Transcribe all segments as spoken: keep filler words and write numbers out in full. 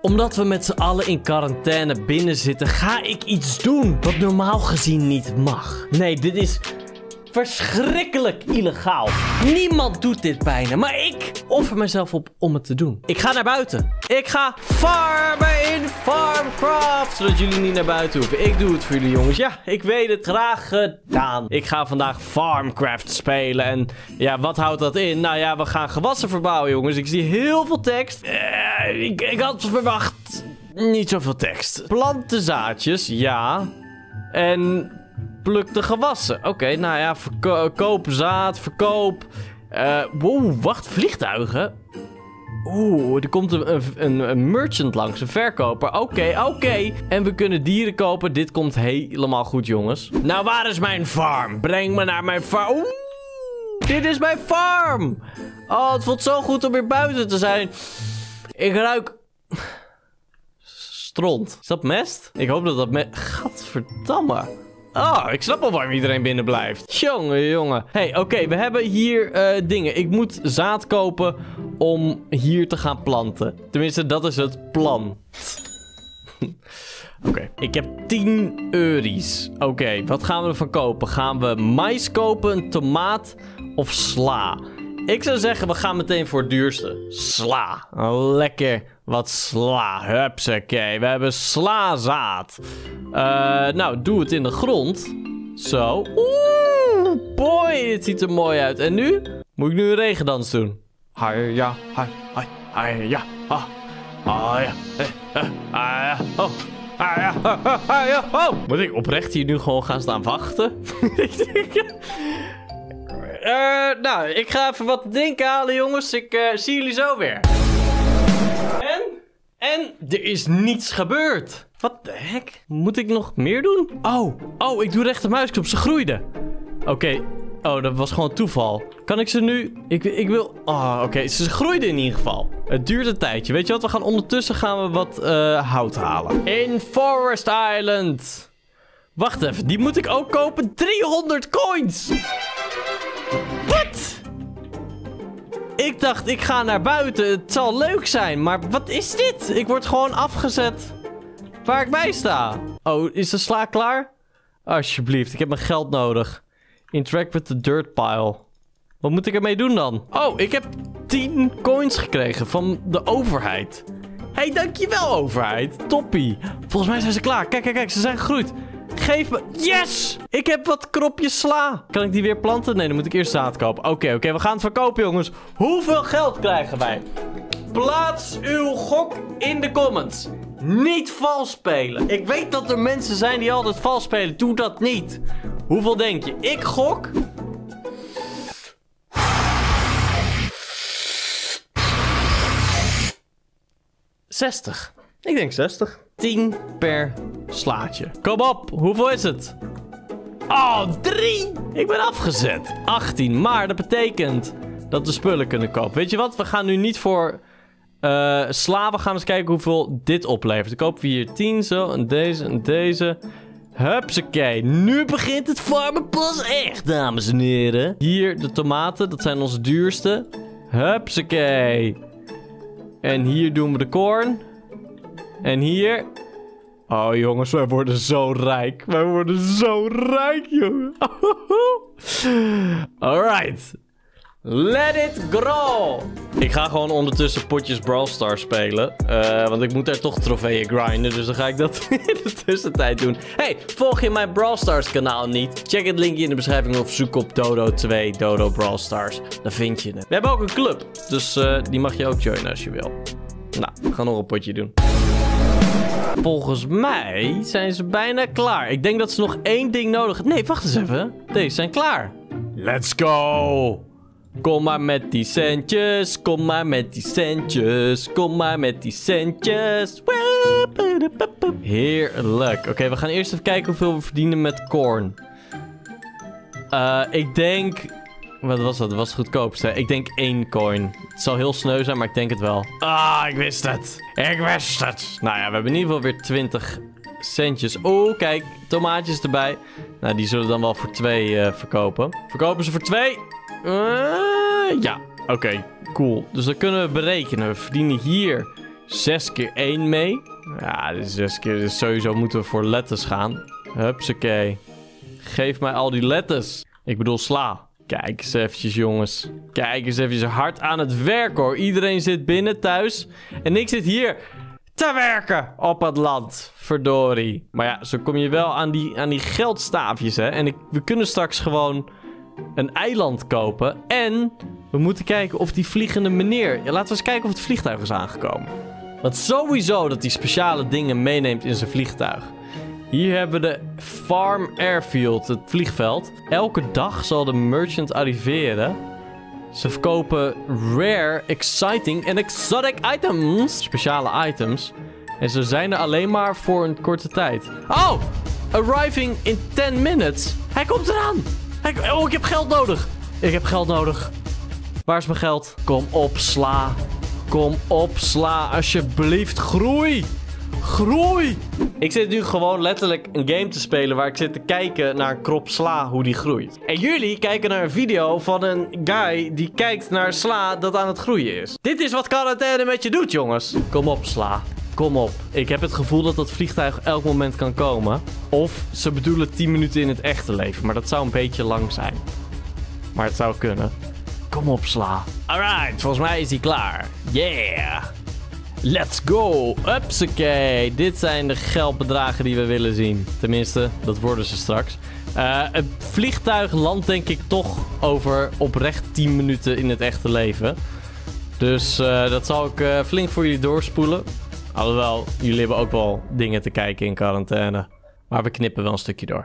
Omdat we met z'n allen in quarantaine binnen zitten, ga ik iets doen wat normaal gezien niet mag. Nee, dit is verschrikkelijk illegaal. Niemand doet dit bijna, maar ik offer mezelf op om het te doen. Ik ga naar buiten. Ik ga farmen in Farmcraft, zodat jullie niet naar buiten hoeven. Ik doe het voor jullie, jongens. Ja, ik weet het. Graag gedaan. Ik ga vandaag Farmcraft spelen. En ja, wat houdt dat in? Nou ja, we gaan gewassen verbouwen, jongens. Ik zie heel veel tekst. Uh, ik, ik had verwacht niet zoveel tekst. Plantenzaadjes, ja. En pluk de gewassen. Oké, okay, nou ja, verkoop zaad, verkoop. Uh, wow, wacht, vliegtuigen? Oeh, er komt een, een, een merchant langs, een verkoper. Oké, okay, oké. Okay. En we kunnen dieren kopen. Dit komt helemaal goed, jongens. Nou, waar is mijn farm? Breng me naar mijn farm. Oeh, dit is mijn farm. Oh, het voelt zo goed om weer buiten te zijn. Ik ruik stront. Is dat mest? Ik hoop dat dat mest... Gadverdamme. Oh, ik snap al waarom iedereen binnen blijft. Jongen, jongen. Hé, hey, oké, okay, we hebben hier uh, dingen. Ik moet zaad kopen om hier te gaan planten. Tenminste, dat is het plan. Oké, okay. Ik heb tien euro's. Oké, okay, wat gaan we ervan kopen? Gaan we mais kopen, een tomaat of sla? Ik zou zeggen, we gaan meteen voor het duurste. Sla. Lekker wat sla. Hupsakee. We hebben slazaad. Uh, nou, doe het in de grond. Zo. Oeh, boy. Dit ziet er mooi uit. En nu? Moet ik nu een regendans doen? Hai, ja, hai, hai, hai, ja, ha, hai, ja, hai, ja, oh. Ah, ja. Oh. Moet ik oprecht hier nu gewoon gaan staan wachten? Uh, nou, ik ga even wat te drinken halen, jongens. Ik uh, zie jullie zo weer. En? En er is niets gebeurd. Wat de heck? Moet ik nog meer doen? Oh, oh, ik doe rechtermuisknop. Ze groeiden. Oké. Okay. Oh, dat was gewoon toeval. Kan ik ze nu... Ik, ik wil... Oh, oké. Okay. Ze groeiden in ieder geval. Het duurt een tijdje. Weet je wat? We gaan ondertussen gaan we wat uh, hout halen. In Forest Island. Wacht even. Die moet ik ook kopen. driehonderd coins. Wat? Ik dacht, ik ga naar buiten. Het zal leuk zijn. Maar wat is dit? Ik word gewoon afgezet waar ik bij sta. Oh, is de sla klaar? Alsjeblieft, ik heb mijn geld nodig. Interact with the dirt pile. Wat moet ik ermee doen dan? Oh, ik heb tien coins gekregen van de overheid. Hé, hey, dankjewel overheid. Toppie. Volgens mij zijn ze klaar. Kijk, kijk, kijk. Ze zijn gegroeid. Geef me... Yes! Ik heb wat kropjes sla. Kan ik die weer planten? Nee, dan moet ik eerst zaad kopen. Oké, okay, oké. Okay, we gaan het verkopen, jongens. Hoeveel geld krijgen wij? Plaats uw gok in de comments. Niet vals spelen. Ik weet dat er mensen zijn die altijd vals spelen. Doe dat niet. Hoeveel denk je? Ik gok... zestig. Ik denk zestig. tien per slaatje. Kom op, hoeveel is het? Oh, drie! Ik ben afgezet. achttien, maar dat betekent dat we spullen kunnen kopen. Weet je wat? We gaan nu niet voor uh, sla. We gaan eens kijken hoeveel dit oplevert. Dan kopen we hier tien zo, en deze, en deze. Hupsakee. Nu begint het farmen pas echt, dames en heren. Hier de tomaten, dat zijn onze duurste. Hupsakee. En hier doen we de koorn. En hier... Oh, jongens, wij worden zo rijk. Wij worden zo rijk, jongen. Alright. Let it grow. Ik ga gewoon ondertussen potjes Brawl Stars spelen. Uh, want ik moet daar toch trofeeën grinden. Dus dan ga ik dat in de tussentijd doen. Hey, volg je mijn Brawl Stars kanaal niet? Check het linkje in de beschrijving of zoek op Dodo twee, Dodo Brawl Stars. Dan vind je het. We hebben ook een club. Dus uh, die mag je ook joinen als je wil. Nou, we gaan nog een potje doen. Volgens mij zijn ze bijna klaar. Ik denk dat ze nog één ding nodig hebben. Nee, wacht eens even. Deze zijn klaar. Let's go! Kom maar met die centjes. Kom maar met die centjes. Kom maar met die centjes. Heerlijk. Oké, okay, we gaan eerst even kijken hoeveel we verdienen met corn. Uh, ik denk... Wat was dat? Dat was het goedkoopste. Ik denk één coin. Het zal heel sneu zijn, maar ik denk het wel. Ah, ik wist het. Ik wist het. Nou ja, we hebben in ieder geval weer twintig centjes. Oh, kijk. Tomaatjes erbij. Nou, die zullen we dan wel voor twee uh, verkopen. Verkopen ze voor twee? Uh, ja. Oké, okay, cool. Dus dan kunnen we berekenen. We verdienen hier zes keer één mee. Ja, dus zes keer. Dus sowieso moeten we voor letters gaan. Hupsakee. Geef mij al die letters. Ik bedoel sla. Kijk eens eventjes, jongens. Kijk eens eventjes hard aan het werk, hoor. Iedereen zit binnen thuis. En ik zit hier te werken op het land. Verdorie. Maar ja, zo kom je wel aan die, aan die geldstaafjes, hè. En ik, we kunnen straks gewoon een eiland kopen. En we moeten kijken of die vliegende meneer... Ja, laten we eens kijken of het vliegtuig is aangekomen. Want sowieso dat hij speciale dingen meeneemt in zijn vliegtuig. Hier hebben we de Farm Airfield, het vliegveld. Elke dag zal de merchant arriveren. Ze verkopen rare, exciting en exotic items. Speciale items. En ze zijn er alleen maar voor een korte tijd. Oh! Arriving in ten minutes. Hij komt eraan. Hij... Oh, ik heb geld nodig. Ik heb geld nodig. Waar is mijn geld? Kom op, sla. Kom op, sla. Alsjeblieft, groei. Groei! Ik zit nu gewoon letterlijk een game te spelen waar ik zit te kijken naar krop sla, hoe die groeit. En jullie kijken naar een video van een guy die kijkt naar sla dat aan het groeien is. Dit is wat quarantaine met je doet, jongens. Kom op, sla. Kom op. Ik heb het gevoel dat dat vliegtuig elk moment kan komen. Of ze bedoelen tien minuten in het echte leven, maar dat zou een beetje lang zijn. Maar het zou kunnen. Kom op, sla. Alright, volgens mij is hij klaar. Yeah! Let's go! Upsakee! Dit zijn de geldbedragen die we willen zien. Tenminste, dat worden ze straks. Uh, het vliegtuig landt denk ik toch over oprecht tien minuten in het echte leven. Dus uh, dat zal ik uh, flink voor jullie doorspoelen. Alhoewel, jullie hebben ook wel dingen te kijken in quarantaine. Maar we knippen wel een stukje door.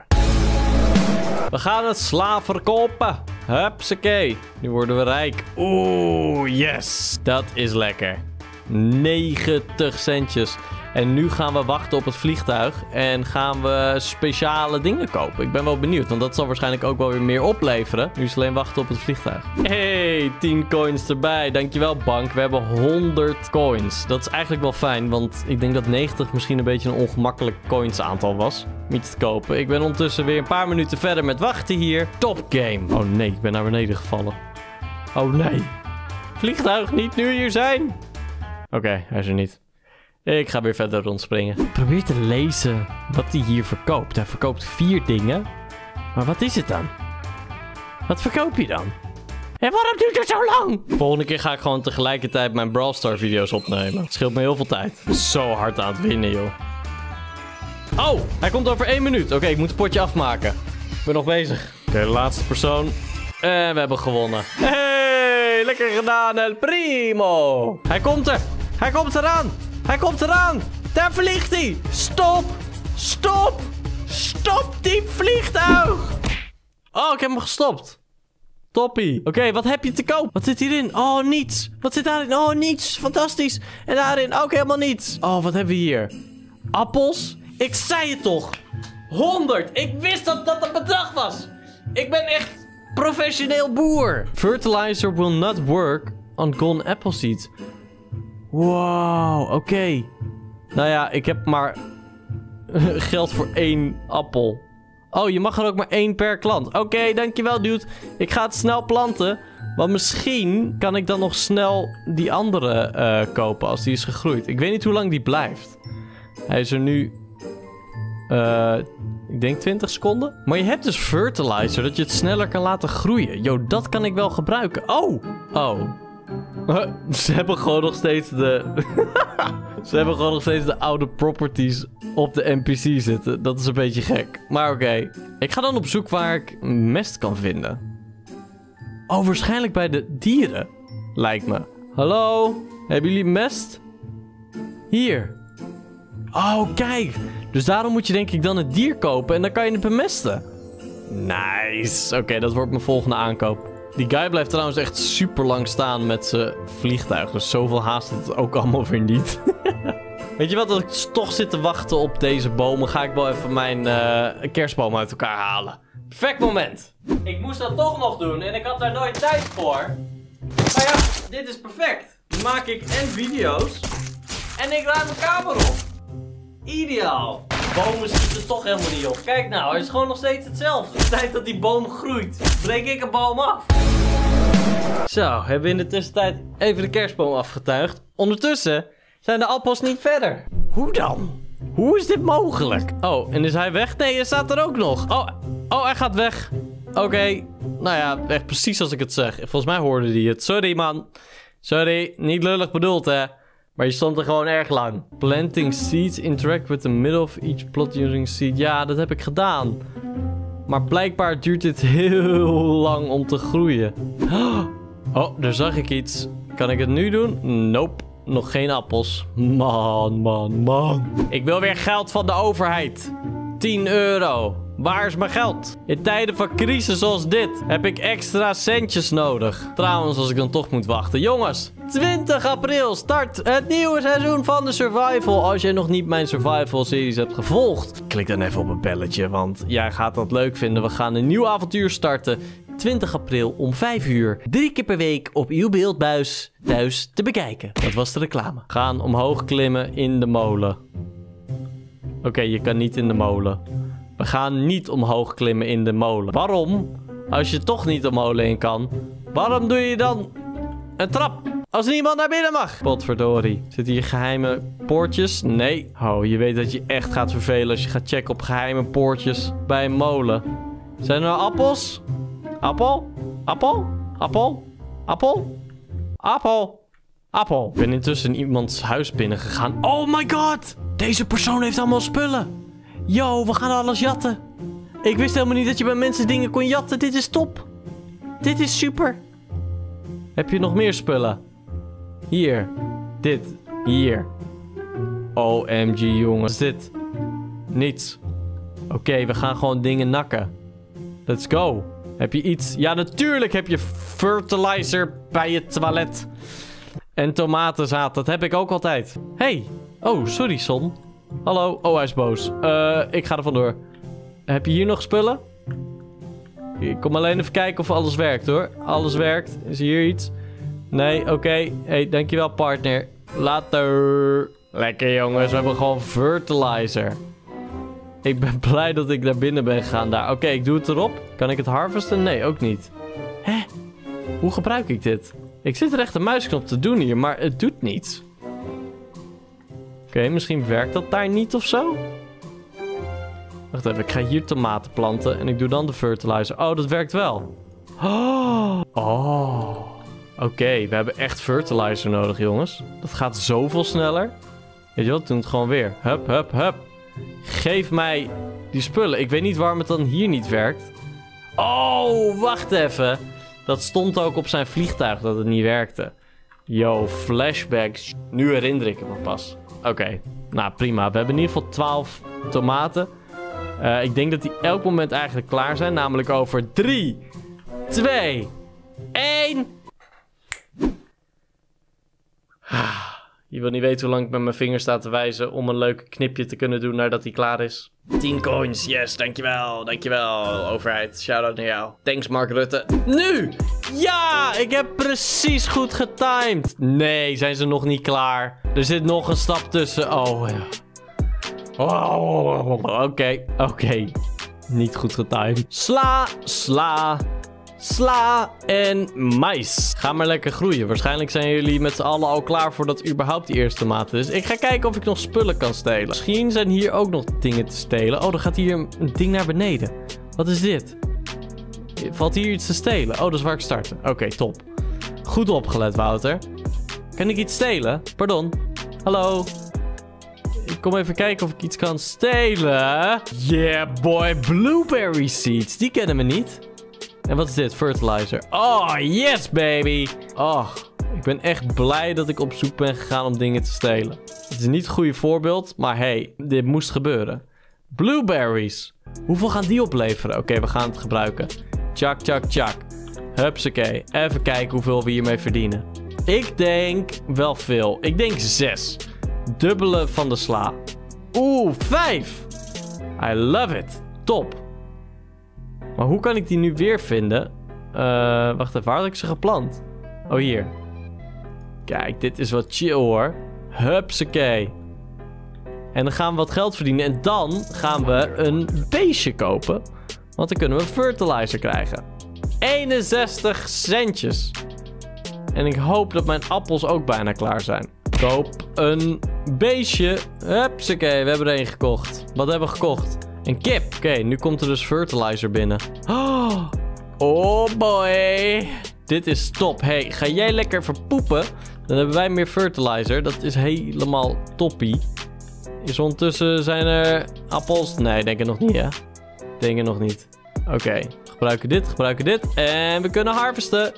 We gaan het sla verkopen. Hupsakee. Nu worden we rijk. Oeh, yes. Dat is lekker. negentig centjes. En nu gaan we wachten op het vliegtuig. En gaan we speciale dingen kopen. Ik ben wel benieuwd. Want dat zal waarschijnlijk ook wel weer meer opleveren. Nu is alleen wachten op het vliegtuig. Hey, tien coins erbij. Dankjewel, bank. We hebben honderd coins. Dat is eigenlijk wel fijn. Want ik denk dat negentig misschien een beetje een ongemakkelijk coins aantal was. Om iets te kopen. Ik ben ondertussen weer een paar minuten verder met wachten hier. Top game. Oh nee, ik ben naar beneden gevallen. Oh nee. Vliegtuig niet nu hier zijn. Oké, okay, hij is er niet. Ik ga weer verder rondspringen. Probeer te lezen wat hij hier verkoopt. Hij verkoopt vier dingen. Maar wat is het dan? Wat verkoop je dan? En waarom duurt het zo lang? Volgende keer ga ik gewoon tegelijkertijd mijn Brawl Stars video's opnemen. Het scheelt me heel veel tijd. Zo hard aan het winnen, joh. Oh, hij komt over één minuut. Oké, okay, ik moet het potje afmaken. Ik ben nog bezig. Oké, okay, de laatste persoon. En we hebben gewonnen. Hey, lekker gedaan, El Primo. Hij komt er. Hij komt eraan. Hij komt eraan. Daar vliegt hij. Stop. Stop. Stop die vliegtuig. Oh, ik heb hem gestopt. Toppie. Oké, okay, wat heb je te koop? Wat zit hierin? Oh, niets. Wat zit daarin? Oh, niets. Fantastisch. En daarin ook helemaal niets. Oh, wat hebben we hier? Appels? Ik zei het toch. honderd. Ik wist dat dat een bedrag was. Ik ben echt professioneel boer. Fertilizer will not work on gone apple seeds. Wow, oké. Okay. Nou ja, ik heb maar geld voor één appel. Oh, je mag er ook maar één per klant. Oké, okay, dankjewel, dude. Ik ga het snel planten. Want misschien kan ik dan nog snel die andere uh, kopen als die is gegroeid. Ik weet niet hoe lang die blijft. Hij is er nu... Uh, ik denk twintig seconden. Maar je hebt dus fertilizer, dat je het sneller kan laten groeien. Yo, dat kan ik wel gebruiken. Oh, oh. Ze hebben gewoon nog steeds de... Ze hebben gewoon nog steeds de oude properties op de N P C zitten. Dat is een beetje gek. Maar oké. Okay. Ik ga dan op zoek waar ik mest kan vinden. Oh, waarschijnlijk bij de dieren. Lijkt me. Hallo? Hebben jullie mest? Hier. Oh, kijk. Dus daarom moet je denk ik dan het dier kopen en dan kan je het bemesten. Nice. Oké, okay, dat wordt mijn volgende aankoop. Die guy blijft trouwens echt super lang staan met zijn vliegtuig. Dus zoveel haast het ook allemaal weer niet. Weet je wat, als ik toch zit te wachten op deze bomen, ga ik wel even mijn uh, kerstboom uit elkaar halen. Perfect moment. Ik moest dat toch nog doen en ik had daar nooit tijd voor. Maar ja, dit is perfect. Dan maak ik en video's en ik ruim mijn kamer op. Ideaal. Bomen zitten er toch helemaal niet op. Kijk nou, hij is gewoon nog steeds hetzelfde. De tijd dat die boom groeit, breek ik een boom af. Zo, hebben we in de tussentijd even de kerstboom afgetuigd. Ondertussen zijn de appels niet verder. Hoe dan? Hoe is dit mogelijk? Oh, en is hij weg? Nee, hij staat er ook nog. Oh, oh hij gaat weg. Oké. Okay. Nou ja, echt precies als ik het zeg. Volgens mij hoorde hij het. Sorry, man. Sorry, niet lullig bedoeld, hè. Maar je stond er gewoon erg lang. Planting seeds, interact with the middle of each plot using seed. Ja, dat heb ik gedaan. Maar blijkbaar duurt dit heel lang om te groeien. Oh, daar zag ik iets. Kan ik het nu doen? Nope. Nog geen appels. Man, man, man. Ik wil weer geld van de overheid. tien euro. Waar is mijn geld? In tijden van crisis zoals dit heb ik extra centjes nodig. Trouwens, als ik dan toch moet wachten. Jongens, twintig april start het nieuwe seizoen van de Survival. Als je nog niet mijn Survival series hebt gevolgd, klik dan even op het belletje, want jij gaat dat leuk vinden. We gaan een nieuw avontuur starten. twintig april om vijf uur. Drie keer per week op uw beeldbuis thuis te bekijken. Dat was de reclame. Gaan omhoog klimmen in de molen. Oké, okay, je kan niet in de molen. We gaan niet omhoog klimmen in de molen. Waarom? Als je toch niet de molen in kan, waarom doe je dan een trap? Als niemand naar binnen mag. Potverdorie. Zitten hier geheime poortjes? Nee. Oh, je weet dat je echt gaat vervelen als je gaat checken op geheime poortjes bij een molen. Zijn er appels? Appel? Appel? Appel? Appel? Appel? Appel. Ik ben intussen in iemands huis binnen gegaan. Oh my god! Deze persoon heeft allemaal spullen. Yo, we gaan alles jatten. Ik wist helemaal niet dat je bij mensen dingen kon jatten. Dit is top. Dit is super. Heb je nog meer spullen? Hier. Dit. Hier. O M G, jongens. Wat is dit? Niets. Oké, okay, we gaan gewoon dingen nakken. Let's go. Heb je iets? Ja, natuurlijk heb je fertilizer bij je toilet. En tomatenzaad, dat heb ik ook altijd. Hey. Oh, sorry, Son. Hallo. Oh, hij is boos. Uh, ik ga er vandoor. Heb je hier nog spullen? Ik kom alleen even kijken of alles werkt, hoor. Alles werkt. Is hier iets? Nee, oké. Okay. Hey, dankjewel, partner. Later. Lekker, jongens. We hebben gewoon fertilizer. Ik ben blij dat ik naar binnen ben gegaan daar. Oké, okay, ik doe het erop. Kan ik het harvesten? Nee, ook niet. Hè? Hoe gebruik ik dit? Ik zit er echt een muisknop te doen hier, maar het doet niets. Oké, okay, misschien werkt dat daar niet of zo? Wacht even, ik ga hier tomaten planten en ik doe dan de fertilizer. Oh, dat werkt wel. Oh, oh. Oké, okay, we hebben echt fertilizer nodig, jongens. Dat gaat zoveel sneller. Weet je wat, we doen het gewoon weer. Hup, hup, hup. Geef mij die spullen. Ik weet niet waarom het dan hier niet werkt. Oh, wacht even. Dat stond ook op zijn vliegtuig dat het niet werkte. Yo, flashbacks. Nu herinner ik me pas. Oké, okay. Nou prima. We hebben in ieder geval twaalf tomaten. Uh, ik denk dat die elk moment eigenlijk klaar zijn. Namelijk over drie, twee, één. Je wil niet weten hoe lang ik met mijn vingers sta te wijzen om een leuk knipje te kunnen doen nadat hij klaar is. tien coins, yes, dankjewel, dankjewel, overheid. Shout-out naar jou. Thanks, Mark Rutte. Nu! Ja, ik heb precies goed getimed. Nee, zijn ze nog niet klaar? Er zit nog een stap tussen. Oh, ja. Oh, oké, okay, oké. Okay. Niet goed getimed. Sla, sla. Sla en mais. Ga maar lekker groeien. Waarschijnlijk zijn jullie met z'n allen al klaar voordat überhaupt die eerste tomaten is. Ik ga kijken of ik nog spullen kan stelen. Misschien zijn hier ook nog dingen te stelen. Oh, er gaat hier een ding naar beneden. Wat is dit? Valt hier iets te stelen? Oh, dat is waar ik start. Oké, okay, top. Goed opgelet, Wouter. Kan ik iets stelen? Pardon. Hallo. Ik kom even kijken of ik iets kan stelen. Yeah, boy. Blueberry seeds. Die kennen we niet. En wat is dit? Fertilizer. Oh, yes, baby. Oh, ik ben echt blij dat ik op zoek ben gegaan om dingen te stelen. Het is niet het goede voorbeeld, maar hey, dit moest gebeuren. Blueberries. Hoeveel gaan die opleveren? Oké, okay, we gaan het gebruiken. Tjak, tjak, tjak. Hupsakee. Even kijken hoeveel we hiermee verdienen. Ik denk wel veel. Ik denk zes. Dubbele van de sla. Oeh, vijf. I love it. Top. Maar hoe kan ik die nu weer vinden? Uh, wacht even, waar had ik ze geplant? Oh, hier. Kijk, dit is wat chill, hoor. Hupsakee. En dan gaan we wat geld verdienen. En dan gaan we een beestje kopen. Want dan kunnen we fertilizer krijgen. eenenzestig centjes. En ik hoop dat mijn appels ook bijna klaar zijn. Koop een beestje. Hupsakee, we hebben er één gekocht. Wat hebben we gekocht? Een kip. Oké, okay, nu komt er dus fertilizer binnen. Oh, oh boy. Dit is top. Hey, ga jij lekker verpoepen? Dan hebben wij meer fertilizer. Dat is helemaal toppie. Is ondertussen zijn er appels? Nee, denk ik nog niet, hè? Denk ik nog niet. Oké, okay. gebruiken dit, gebruiken dit. En we kunnen harvesten.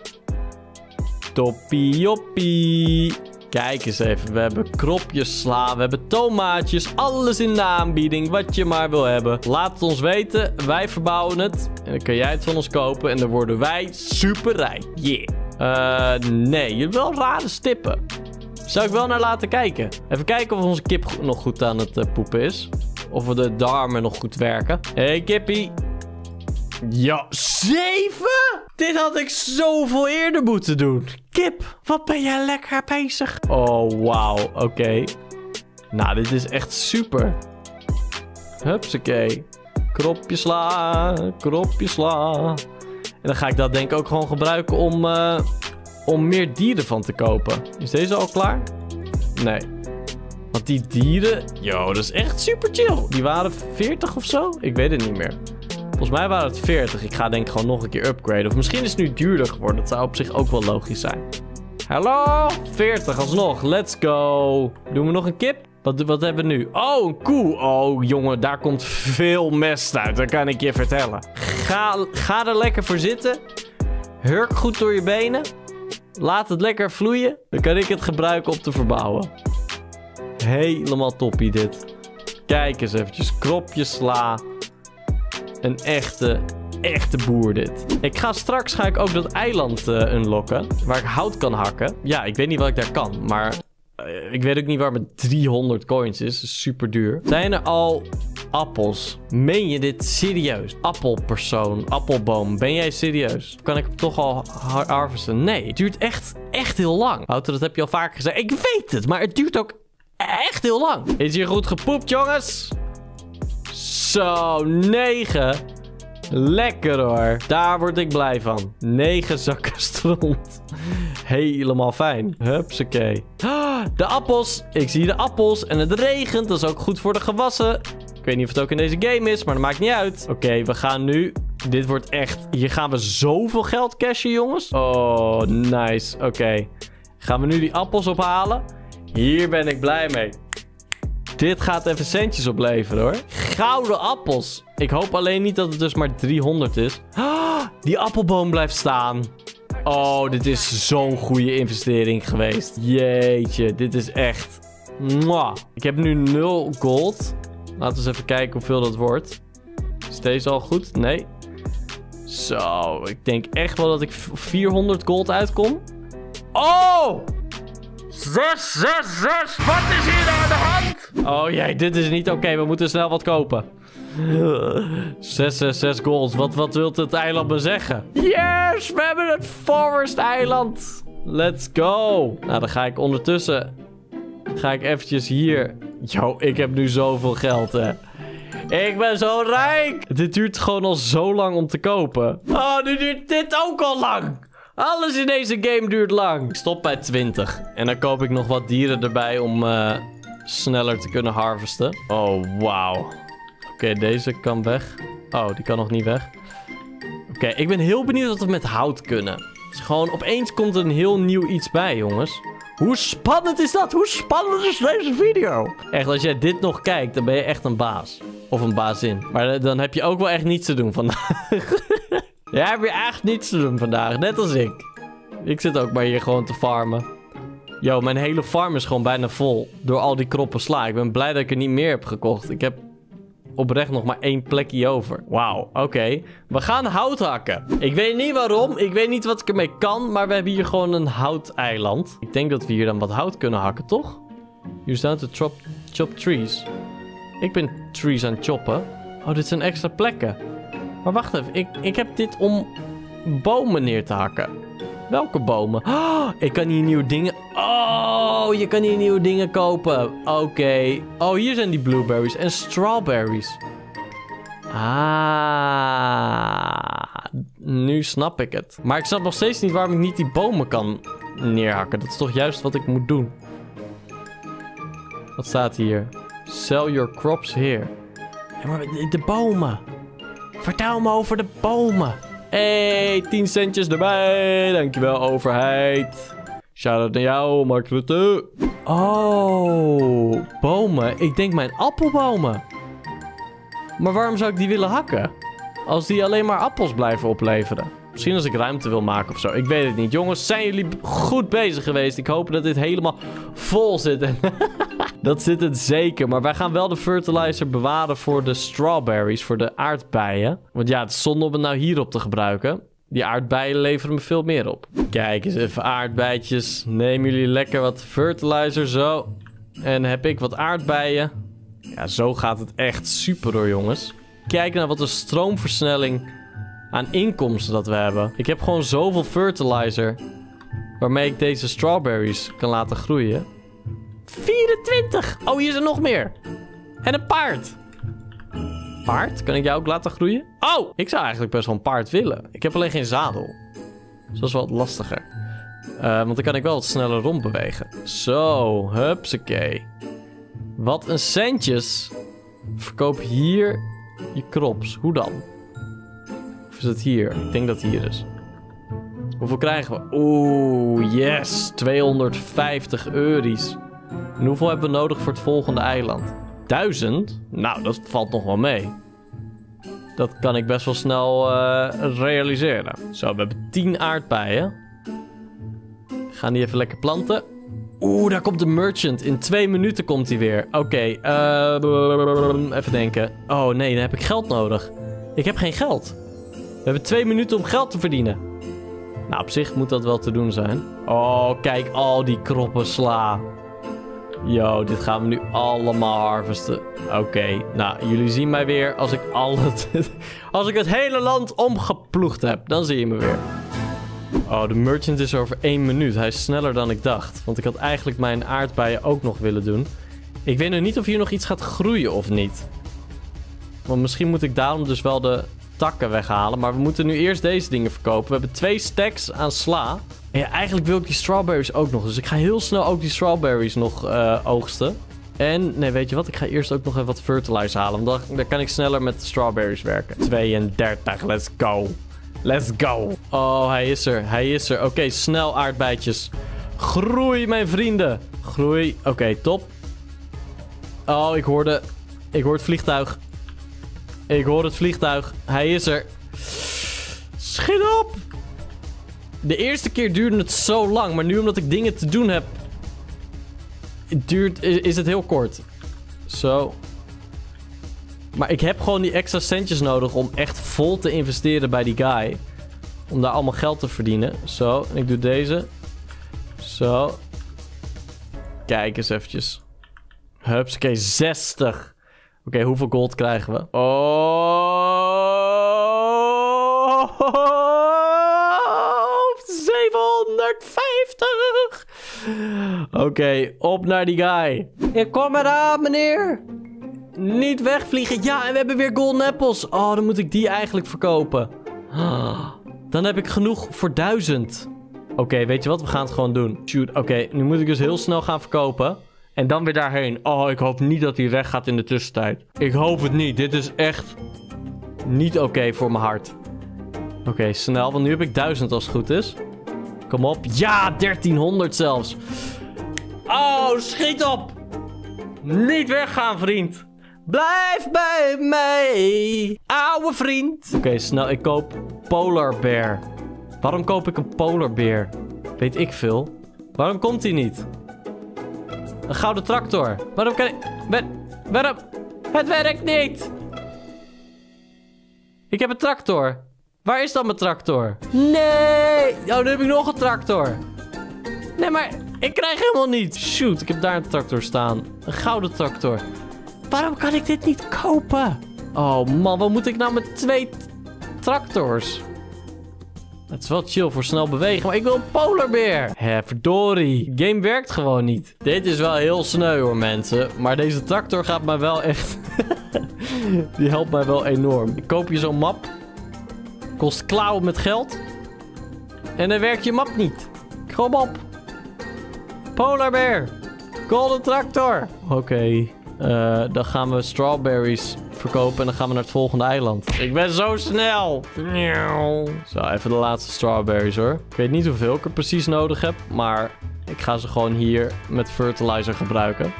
Toppie joppie. Kijk eens even, we hebben kropjes sla, we hebben tomaatjes, alles in de aanbieding, wat je maar wil hebben. Laat het ons weten, wij verbouwen het en dan kun jij het van ons kopen en dan worden wij super rijk. Yeah. Uh, nee, je hebt wel rare stippen. Zou ik wel naar laten kijken. Even kijken of onze kip nog goed aan het uh, poepen is. Of we de darmen nog goed werken. Hé hey, kippie. Ja, zeven? Dit had ik zoveel eerder moeten doen. Kip, wat ben jij lekker bezig. Oh, wauw. Oké. Okay. Nou, dit is echt super. Hupsakee. Kropje sla, kropje sla. En dan ga ik dat denk ik ook gewoon gebruiken om, uh, om meer dieren van te kopen. Is deze al klaar? Nee. Want die dieren... Yo, dat is echt super chill. Die waren veertig of zo? Ik weet het niet meer. Volgens mij waren het veertig. Ik ga denk ik gewoon nog een keer upgraden. Of misschien is het nu duurder geworden. Dat zou op zich ook wel logisch zijn. Hallo? veertig alsnog. Let's go. Doen we nog een kip? Wat, wat hebben we nu? Oh, een koe. Oh, jongen, daar komt veel mest uit. Dat kan ik je vertellen. Ga, ga er lekker voor zitten. Hurk goed door je benen. Laat het lekker vloeien. Dan kan ik het gebruiken om te verbouwen. Helemaal toppie dit. Kijk eens eventjes. Kropjes sla. Een echte, echte boer dit. Ik ga straks ga ik ook dat eiland uh, unlocken. Waar ik hout kan hakken. Ja, ik weet niet wat ik daar kan. Maar uh, ik weet ook niet waar mijn driehonderd coins is. Dat is super duur. Zijn er al appels? Meen je dit serieus? Appelpersoon, appelboom. Ben jij serieus? Kan ik hem toch al har harvesten? Nee, het duurt echt, echt heel lang. Wouter, dat heb je al vaker gezegd. Ik weet het, maar het duurt ook echt heel lang. Is hier goed gepoept, jongens? Zo, negen. Lekker hoor. Daar word ik blij van. negen zakken stront. Helemaal fijn. Hupsakee. De appels. Ik zie de appels. En het regent. Dat is ook goed voor de gewassen. Ik weet niet of het ook in deze game is, maar dat maakt niet uit. Oké, okay, we gaan nu... Dit wordt echt... Hier gaan we zoveel geld cashen, jongens. Oh, nice. Oké. Okay. Gaan we nu die appels ophalen? Hier ben ik blij mee. Dit gaat even centjes opleveren, hoor. Gouden appels. Ik hoop alleen niet dat het dus maar driehonderd is. Ah, die appelboom blijft staan. Oh, dit is zo'n goede investering geweest. Jeetje, dit is echt... Mwah. Ik heb nu nul gold. Laten we eens even kijken hoeveel dat wordt. Is deze al goed? Nee. Zo, ik denk echt wel dat ik vierhonderd gold uitkom. Oh! Zes, zes, zes. Wat is hier aan de hand? Oh jee, dit is niet oké. Okay. We moeten snel wat kopen. zes, zes, zes gold. Wat, wat wilt het eiland me zeggen? Yes, we hebben het Forest eiland. Let's go. Nou, dan ga ik ondertussen... Ga ik eventjes hier... Yo, ik heb nu zoveel geld, hè. Ik ben zo rijk. Dit duurt gewoon al zo lang om te kopen. Oh, nu duurt dit ook al lang. Alles in deze game duurt lang. Ik stop bij twintig. En dan koop ik nog wat dieren erbij om uh, sneller te kunnen harvesten. Oh, wauw. Oké, okay, deze kan weg. Oh, die kan nog niet weg. Oké, okay, ik ben heel benieuwd wat we met hout kunnen. Dus gewoon opeens komt er een heel nieuw iets bij, jongens. Hoe spannend is dat? Hoe spannend is deze video? Echt, als jij dit nog kijkt, dan ben je echt een baas. Of een bazin. Maar dan heb je ook wel echt niets te doen vandaag. Ja, heb je echt niets te doen vandaag. Net als ik. Ik zit ook maar hier gewoon te farmen. Yo, mijn hele farm is gewoon bijna vol. Door al die kroppen sla. Ik ben blij dat ik er niet meer heb gekocht. Ik heb oprecht nog maar één plekje over. Wauw, oké. Okay. We gaan hout hakken. Ik weet niet waarom. Ik weet niet wat ik ermee kan. Maar we hebben hier gewoon een houteiland. Ik denk dat we hier dan wat hout kunnen hakken, toch? Hier staan te chop, chop trees. Ik ben trees aan het choppen. Oh, dit zijn extra plekken. Maar wacht even. Ik, ik heb dit om bomen neer te hakken. Welke bomen? Oh, ik kan hier nieuwe dingen... Oh, je kan hier nieuwe dingen kopen. Oké. Okay. Oh, hier zijn die blueberries en strawberries. Ah. Nu snap ik het. Maar ik snap nog steeds niet waarom ik niet die bomen kan neerhakken. Dat is toch juist wat ik moet doen. Wat staat hier? Sell your crops here. Ja, maar de, de bomen. Vertel me over de bomen. Hé, hey, tien centjes erbij. Dankjewel, overheid. Shout-out naar jou, Mark Rutte. Oh, bomen. Ik denk mijn appelbomen. Maar waarom zou ik die willen hakken? Als die alleen maar appels blijven opleveren. Misschien als ik ruimte wil maken of zo. Ik weet het niet. Jongens, zijn jullie goed bezig geweest? Ik hoop dat dit helemaal vol zit. Dat zit het zeker. Maar wij gaan wel de fertilizer bewaren voor de strawberries. Voor de aardbeien. Want ja, het is zonde om het nou hierop te gebruiken. Die aardbeien leveren me veel meer op. Kijk eens even, aardbeidjes. Nemen jullie lekker wat fertilizer, zo. En heb ik wat aardbeien. Ja, zo gaat het echt super hoor, jongens. Kijk naar wat een stroomversnelling aan inkomsten dat we hebben. Ik heb gewoon zoveel fertilizer waarmee ik deze strawberries kan laten groeien. vierentwintig! Oh, hier is er nog meer. En een paard. Paard? Kan ik jou ook laten groeien? Oh, ik zou eigenlijk best wel een paard willen. Ik heb alleen geen zadel. Dus dat is wel wat lastiger. Uh, want dan kan ik wel wat sneller rondbewegen. Zo, hupsakee. Wat een centjes. Verkoop hier je crops. Hoe dan? Of is het hier? Ik denk dat het hier is. Hoeveel krijgen we? Oeh, yes. tweehonderdvijftig euro's. En hoeveel hebben we nodig voor het volgende eiland? duizend? Nou, dat valt nog wel mee. Dat kan ik best wel snel uh, realiseren. Zo, we hebben tien aardbeien. Gaan die even lekker planten. Oeh, daar komt de merchant. In twee minuten komt hij weer. Oké, okay, uh, even denken. Oh nee, dan heb ik geld nodig. Ik heb geen geld. We hebben twee minuten om geld te verdienen. Nou, op zich moet dat wel te doen zijn. Oh, kijk, al die kroppen sla. Yo, dit gaan we nu allemaal harvesten. Oké, okay, nou, jullie zien mij weer als ik al het... als ik het hele land omgeploegd heb. Dan zie je me weer. Oh, de merchant is over één minuut. Hij is sneller dan ik dacht. Want ik had eigenlijk mijn aardbeien ook nog willen doen. Ik weet nu niet of hier nog iets gaat groeien of niet. Want misschien moet ik daarom dus wel de takken weghalen. Maar we moeten nu eerst deze dingen verkopen. We hebben twee stacks aan sla. En ja, eigenlijk wil ik die strawberries ook nog. Dus ik ga heel snel ook die strawberries nog uh, oogsten. En, nee, weet je wat? Ik ga eerst ook nog even wat fertilizer halen. Want dan, dan kan ik sneller met de strawberries werken. tweeëndertig, let's go. Let's go. Oh, hij is er. Hij is er. Oké, okay, snel aardbeidjes. Groei, mijn vrienden. Groei. Oké, okay, top. Oh, ik hoorde... Ik hoor het vliegtuig. Ik hoor het vliegtuig. Hij is er. Schiet op. De eerste keer duurde het zo lang. Maar nu omdat ik dingen te doen heb... Duurt, is, is het heel kort. Zo. Maar ik heb gewoon die extra centjes nodig om echt vol te investeren bij die guy. Om daar allemaal geld te verdienen. Zo, en ik doe deze. Zo. Kijk eens eventjes. Hups, oké, okay, zestig. Oké, okay, hoeveel gold krijgen we? Oh, zevenhonderdvijftig. Oké, okay, op naar die guy. Ja, kom eraan, meneer. Niet wegvliegen. Ja, en we hebben weer golden apples. Oh, dan moet ik die eigenlijk verkopen. Dan heb ik genoeg voor duizend. Oké, okay, weet je wat? We gaan het gewoon doen. Shoot. Oké, okay, nu moet ik dus heel snel gaan verkopen. En dan weer daarheen. Oh, ik hoop niet dat hij weg gaat in de tussentijd. Ik hoop het niet. Dit is echt niet oké okay voor mijn hart. Oké, okay, snel. Want nu heb ik duizend als het goed is. Kom op. Ja, dertienhonderd zelfs. Oh, schiet op. Niet weggaan, vriend. Blijf bij mij, ouwe vriend. Oké, okay, snel. Ik koop Polar Bear. Waarom koop ik een Polar Bear? Weet ik veel. Waarom komt hij niet? Een gouden tractor. Waarom kan ik... Waarom... Het werkt niet. Ik heb een tractor. Waar is dan mijn tractor? Nee. Oh, nu heb ik nog een tractor. Nee, maar ik krijg helemaal niet. Shoot, ik heb daar een tractor staan. Een gouden tractor. Waarom kan ik dit niet kopen? Oh man, wat moet ik nou met twee tractors? Het is wel chill voor snel bewegen, maar ik wil een Polar Bear. Hé, verdorie. De game werkt gewoon niet. Dit is wel heel sneu hoor, mensen. Maar deze tractor gaat mij wel echt... Die helpt mij wel enorm. Ik koop je zo'n map. Kost klauwen met geld. En dan werkt je map niet. Kom op. Polar Bear. Golden tractor. Oké. Okay. Uh, dan gaan we strawberries verkopen en dan gaan we naar het volgende eiland. Ik ben zo snel. Zo, even de laatste strawberries hoor. Ik weet niet hoeveel ik er precies nodig heb, maar ik ga ze gewoon hier met fertilizer gebruiken.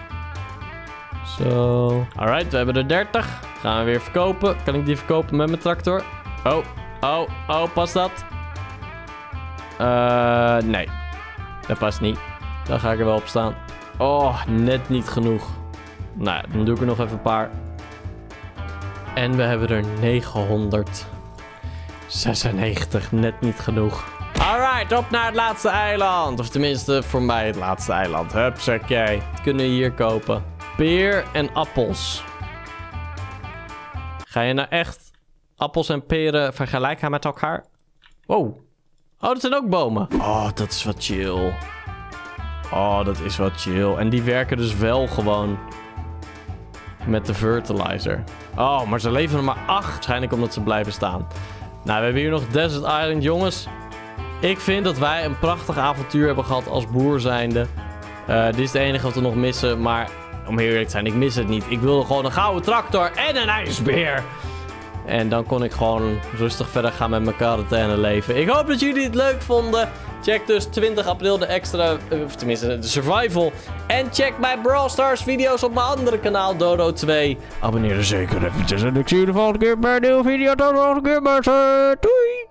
Zo. Alright, we hebben er dertig. Gaan we weer verkopen. Kan ik die verkopen met mijn tractor? Oh, oh, oh, past dat? Uh, nee. Dat past niet. Dan ga ik er wel op staan. Oh, net niet genoeg. Nou, dan doe ik er nog even een paar. En we hebben er negenhonderdzesennegentig. Net niet genoeg. Alright, op naar het laatste eiland. Of tenminste, voor mij het laatste eiland. Hupsakee. Dat kunnen we hier kopen. Peer en appels. Ga je nou echt appels en peren vergelijken met elkaar? Wow. Oh, dat zijn ook bomen. Oh, dat is wat chill. Oh, dat is wat chill. En die werken dus wel gewoon met de fertilizer. Oh, maar ze leveren er maar acht. Waarschijnlijk omdat ze blijven staan. Nou, we hebben hier nog Desert Island, jongens. Ik vind dat wij een prachtig avontuur hebben gehad als boer zijnde. Uh, dit is het enige wat we nog missen. Maar om heel eerlijk te zijn, ik mis het niet. Ik wilde gewoon een gouden tractor en een ijsbeer. En dan kon ik gewoon rustig verder gaan met mijn quarantaine leven. Ik hoop dat jullie het leuk vonden. Check dus twintig april de extra, of tenminste de survival. En check mijn Brawl Stars video's op mijn andere kanaal, Dodo twee. Abonneer er zeker eventjes en ik zie je de volgende keer bij een nieuwe video. Tot de volgende keer, mensen. Doei!